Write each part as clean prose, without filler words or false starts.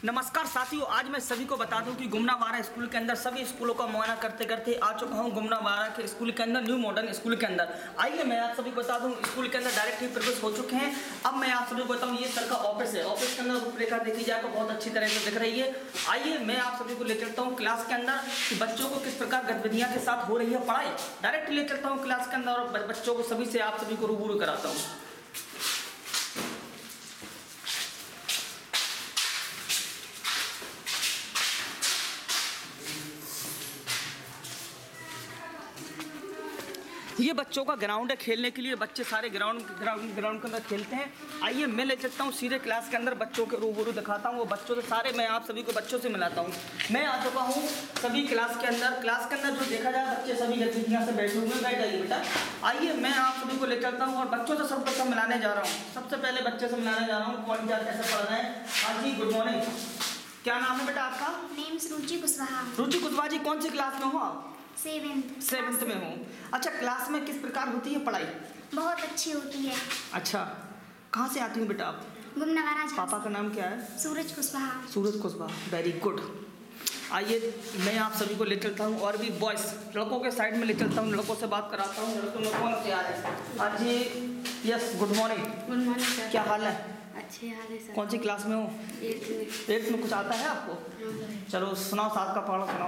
नमस्कार साथियों, आज मैं सभी को बता दूं कि गुमनावाड़ा स्कूल के अंदर सभी स्कूलों का मुआयना करते करते आ चुका हूं गुमनावाड़ा के स्कूल के अंदर, न्यू मॉडर्न स्कूल के अंदर। आइए मैं आप सभी को बता दूं, स्कूल के अंदर डायरेक्ट ही प्रवेश हो चुके हैं। अब मैं आप सभी को बताऊं, ये सर का ऑफिस है। ऑफिस के अंदर रूपरेखा देखी जाए तो बहुत अच्छी तरह से दिख रही है। आइए मैं आप सभी को ले चलता हूँ क्लास के अंदर कि बच्चों को किस प्रकार गतिविधियाँ के साथ हो रही है पढ़ाई। डायरेक्ट ले चलता हूँ क्लास के अंदर और बच्चों को सभी से आप सभी को रूबरू कराता हूँ। ये बच्चों का ग्राउंड है, खेलने के लिए बच्चे सारे ग्राउंड के अंदर खेलते हैं। आइए मैं ले चलता हूँ सीधे क्लास के अंदर, बच्चों के रूबरू दिखाता हूँ। वो बच्चों से सारे मैं आप सभी को बच्चों से मिलाता हूँ। मैं आ चुका हूँ सभी क्लास के अंदर। क्लास के अंदर जो देखा जाए बच्चे सभी गतिविधियाँ से बैठे हुए हैं। बैठ जाइए बेटा। आइए मैं आप सभी को ले चलता हूँ और बच्चों से सबको मिलाने जा रहा हूँ। सबसे पहले बच्चे से मिलाने जा रहा हूँ कौन क्या कैसे पढ़ रहे हैं। हाँ जी, गुड मॉर्निंग। क्या नाम है बेटा आपका? नेम रुचि कुशवाहा। रुचि कुशवाहा जी, कौन सी क्लास में हो आप? सेवेंथ में हूँ। अच्छा, क्लास में किस प्रकार होती है पढ़ाई? बहुत अच्छी होती है। अच्छा, कहाँ से आती हूँ बेटा आप? गुमनावाड़ा। पापा का नाम क्या है? सूरज कुशवाहा। Suraj Kushwaha, very good. आइए मैं आप सभी को ले चलता हूँ और भी बॉयज़ लड़कों के साइड में ले चलता हूँ, लड़कों से बात कराता हूँ। लड़कों में कौन तैयार है? हाँ जी, yes, good morning. Good morning sir. क्या हाल है? अच्छे हाल है सर। कौन सी क्लास में हो? 8th में। कुछ आता है आपको? चलो सुनाओ, 7 का पढ़ो सुनाओ।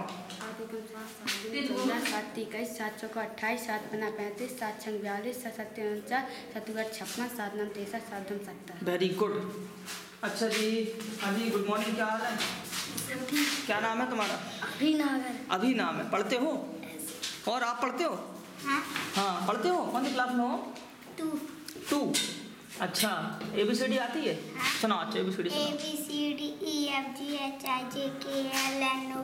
7 21 7 चौका 28 7 पन्ना 35 7 छंग 42 7 7 49 7 8 56 7 9 63 7 2 70। Very good. अच्छा जी, हाँ जी, गुड मॉर्निंग। क्या हाल है? क्या नाम है तुम्हारा? अभी नाम है। पढ़ते हो? और आप पढ़ते हो? हाँ पढ़ते हो। कौन सी क्लास में हो? 2। अच्छा, ABCD आती है? सुनाओ। अच्छा, ABCD सुनाओ। ABCD EFGHIJKL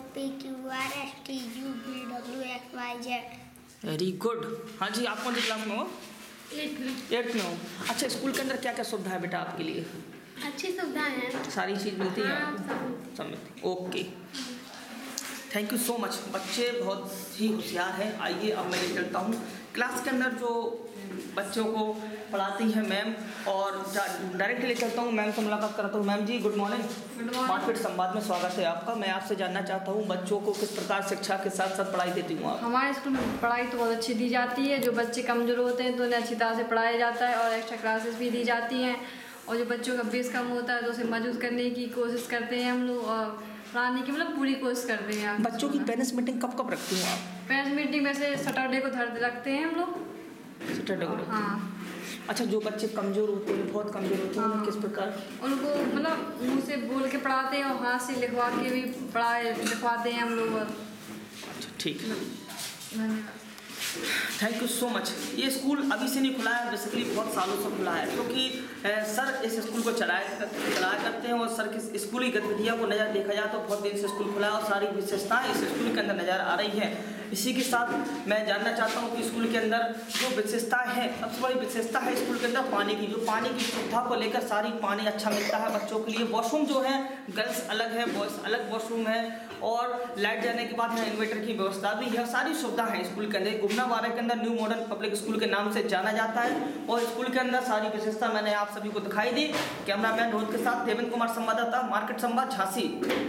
NOPQRSTUVWXYZ। Very good. हाँ जी, आप कौन सी क्लास में हो? 8th में हो। अच्छा, स्कूल के अंदर क्या क्या सुविधा है बेटा आपके लिए? अच्छी सुविधाएं हैं। सारी चीज़ मिलती है? सब मिलती है। Okay, thank you so much. बच्चे बहुत ही होशियार हैं। आइए अब मैं ले चलता हूँ क्लास के अंदर जो बच्चों को पढ़ाती हैं मैम, और डायरेक्ट ले चलता हूँ मैम से मुलाकात कराता हूँ। Ma'am ji, good morning. Market संवाद में स्वागत है आपका। मैं आपसे जानना चाहता हूँ बच्चों को किस प्रकार शिक्षा के साथ साथ पढ़ाई देती हूँ आप? हमारे स्कूल में पढ़ाई तो बहुत अच्छी दी जाती है। जो बच्चे कमज़ोर होते हैं तो उन्हें अच्छी तरह से पढ़ाया जाता है और एक्स्ट्रा क्लासेस भी दी जाती हैं। और जो बच्चों का बेस कम होता है तो उसे मजबूत करने की कोशिश करते हैं हम लोग, और पढ़ाने की मतलब पूरी कोशिश करते हैं। बच्चों की पेरेंट्स मीटिंग कब कब रखती हूँ आप? पेरेंट्स मीटिंग वैसे सैटरडे को रखते हैं हम लोग। सैटरडे को? हाँ। अच्छा, जो बच्चे कमज़ोर होते हैं, बहुत कमज़ोर होते हैं, हाँ। किस प्रकार? उनको मतलब मुँह से बोल के पढ़ाते हैं और हाथ से लिखवा के भी लिखवाते हैं हम लोग। अच्छा, ठीक है, धन्यवाद। Thank you so much. ये स्कूल अभी से नहीं खुला है, बेसिकली बहुत सालों से खुला है, क्योंकि सर इस स्कूल को चलाया करते हैं और सर की स्कूल की गतिविधियों को नज़र देखा जाए तो बहुत दिन से स्कूल खुला है और सारी विशेषताएं इस स्कूल के अंदर नज़र आ रही हैं। इसी के साथ मैं जानना चाहता हूँ कि स्कूल के अंदर जो विशेषताएं हैं, सबसे बड़ी विशेषता है स्कूल के अंदर पानी की। जो पानी की सुविधा को लेकर सारी पानी अच्छा मिलता है बच्चों के लिए। वॉशरूम जो है गर्ल्स अलग है, बॉयज़ अलग वॉशरूम है, और लाइट जाने के बाद यहाँ इन्वर्टर की व्यवस्था भी है। सारी सुविधा है स्कूल के अंदर। गुमनावाड़ा के अंदर न्यू मॉडर्न पब्लिक स्कूल के नाम से जाना जाता है और स्कूल के अंदर सारी विशेषता मैंने आप सभी को दिखाई दी। कैमरामैन रोहित के साथ देवेंद्र कुमार, संवाददाता मार्केट संवाद, झांसी।